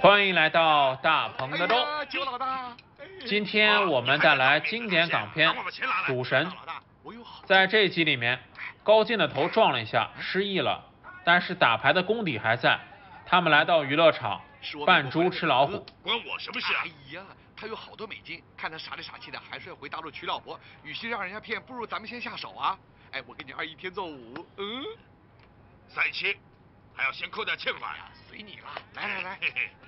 欢迎来到大鹏的州。 九老大， 今天我们带来经典港片《赌神》。在这一集里面，高进的头撞了一下，失忆了，但是打牌的功底还在。他们来到娱乐场，扮猪吃老虎。 关我什么事啊？ 哎呀，他有好多美金，看他傻里傻气的，还是要回大陆娶老婆。与其让人家骗，不如咱们先下手啊！哎，我给你21天做5，嗯 ，37，还要先扣掉欠款呀？ 随你了，来。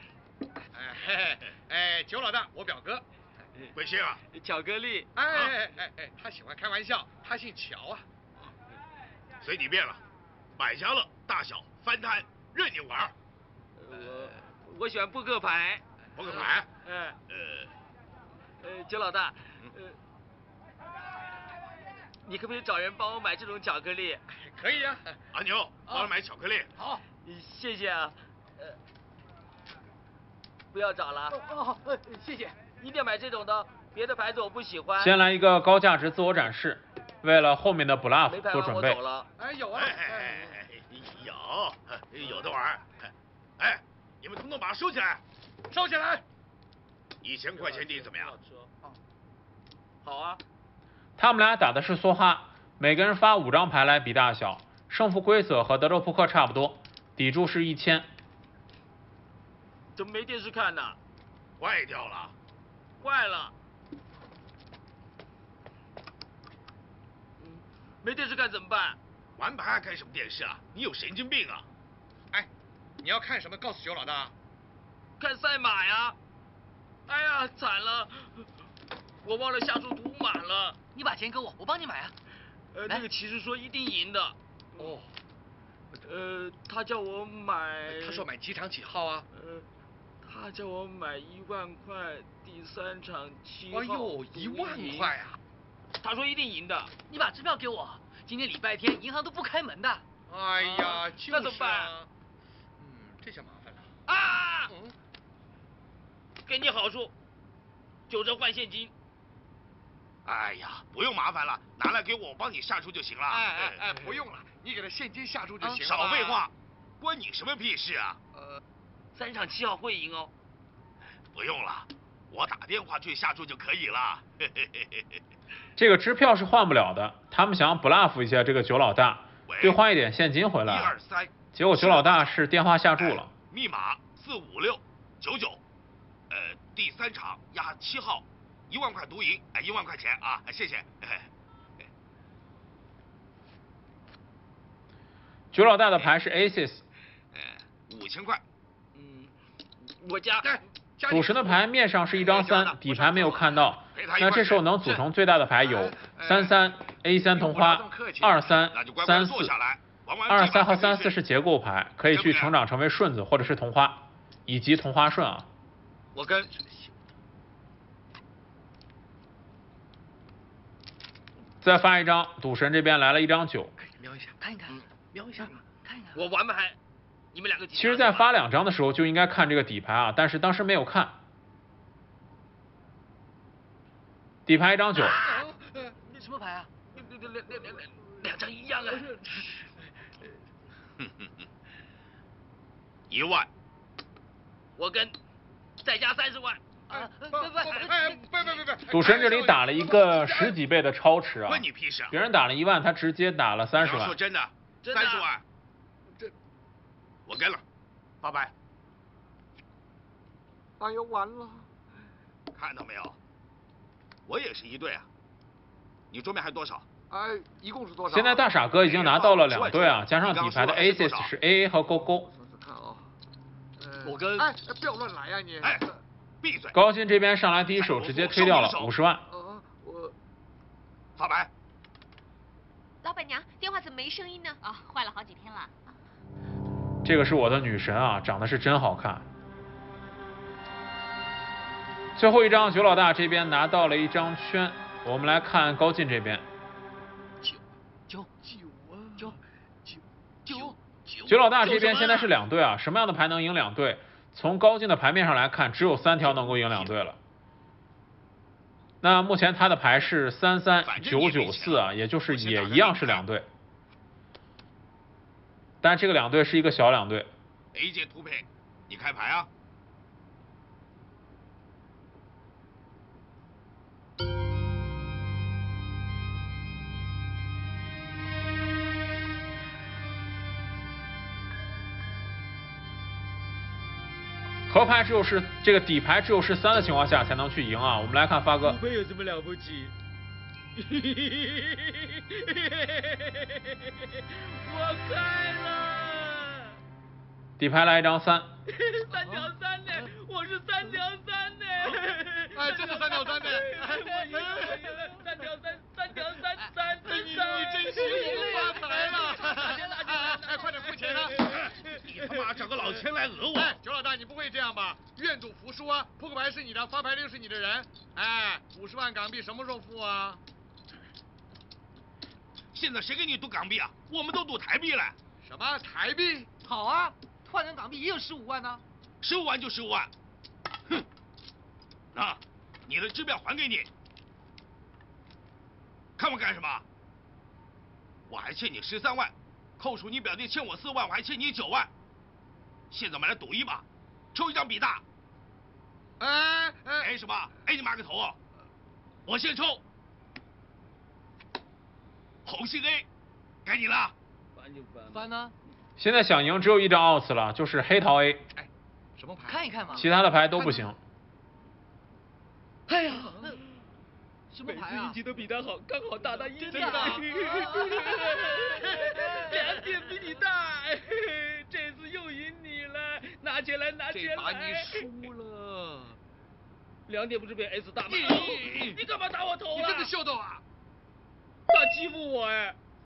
哎，九老大，我表哥。 贵姓啊？ 巧克力。 哎，他喜欢开玩笑，他姓乔啊。 随你便了，买家乐、大小、翻摊，任你玩。 我喜欢扑克牌。 扑克牌？ 九老大，你可不可以找人帮我买这种巧克力？ 可以啊。 阿牛，帮我买巧克力。 好， 谢谢啊。不要找了。 谢谢。 一定要买这种的，别的牌子我不喜欢。 先来一个高价值自我展示，为了后面的 bluff 做准备。 哎，有啊。 有的玩。哎，你们统统把它收起来。 收起来。 1000块钱底怎么样？ 好啊。 他们俩打的是梭哈，每个人发5张牌来比大小，胜负规则和德州扑克差不多，底注是1000。 怎么没电视看呢？ 坏掉了。 坏了。没电视看怎么办？ 玩牌还看什么电视啊？你有神经病啊！ 哎，你要看什么？告诉九老大。 看赛马呀！哎呀，惨了，我忘了下注赌马了。 你把钱给我，我帮你买啊。 那个骑士说一定赢的。 哦。 他叫我买。 他说买几场几号啊？ 他叫我买1万块，第3场7号。 哎呦，1万块啊！ 他说一定赢的。 你把支票给我，今天礼拜天，银行都不开门的。 哎呀， 那怎么办？ 这下麻烦了。 啊！给你好处，9折换现金。 哎呀，不用麻烦了，拿来给我，我帮你下注就行了。 哎，不用了，你给他现金下注就行了。 少废话，关你什么屁事啊 ？3场7号会赢哦。 不用了，我打电话去下注就可以了。 这个支票是换不了的，他们想要 bluff 一下这个九老大，兑换一点现金回来。结果九老大是电话下注了。 密码45699，第3场压7号，1万块独赢，1万块钱啊，谢谢。 九老大的牌是 aces， 5000块。 我加。 赌神的牌面上是一张3，底牌没有看到，那这时候能组成最大的牌有33 A3 同花23 34。23和34是结构牌，可以去成长成为顺子或者是同花，以及同花顺啊。 我跟。 再发一张，赌神这边来了一张9。 瞄一下， 看一看， 瞄一下， 看一看。 我玩牌，你们2个。 其实，在发2张的时候就应该看这个底牌啊，但是当时没有看。底牌一张9。 什么牌啊两张一样啊。 1万。 我跟，再加30万。 不， 赌神这里打了一个10几倍的超持啊！ 关你屁事啊！ 别人打了1万，他直接打了30万。 说真的，30万，我跟了，发牌。 哎呦，完了！ 看到没有？我也是1对啊。你桌面还多少？ 一共是多少？ 现在大傻哥已经拿到了2对啊，加上底牌的 aces 是 AA 和勾勾。 看啊。 我跟。 不要乱来呀你！ 闭嘴！ 高进这边上来第一手直接推掉了50万。 我发牌。 老板娘，电话怎么没声音呢？坏了好几天了。 这个是我的女神啊，长得是真好看。最后一张九老大这边拿到了一张圈，我们来看高进这边。九老大这边现在是2对啊，什么样的牌能赢2对？从高进的牌面上来看，只有3条能够赢2对了。那目前他的牌是33994啊，也就是也一样是2对，但这个2对是一个小2对。 A 阶突配，你开牌啊？ 河牌只有这个底牌只有13的情况下才能去赢啊。我们来看发哥。 不有什么了不起？我开了。 底牌来一张3。 3条3呢？我是3条3呢。 哎，真的3条3呢。 我赢了，3条3，3条3， 你真行，我发财了！哎，快点付钱啊！ 你他妈找个老千来讹我！ 哎，九老大，你不会这样吧？愿赌服输啊！扑克牌是你的，发牌的又是你的人。哎，50万港币什么时候付啊？ 现在谁给你赌港币啊？我们都赌台币了。 什么台币？ 好啊，换成港币也有15万呢。 15万就15万。哼，那你的支票还给你。看我干什么？我还欠你13万，扣除你表弟欠我4万，我还欠你9万。现在我们来赌一把，抽一张比大。哎什么？哎你妈个头！我先抽。红心 A， 该你了。 翻就翻。 翻呢？ 现在想赢只有一张 outs 了，就是黑桃 A。 哎，什么牌？ 看一看嘛。 其他的牌都不行。 哎呀， 什么牌啊？ 每次运气都比他好，刚好大大一真的啊 2点比你大，这次又赢你了，拿钱来，拿钱来。 这把你输了。 2点不是被 S 大吗？你干嘛打我头你了？ 真的秀逗啊！ 他欺负我哎！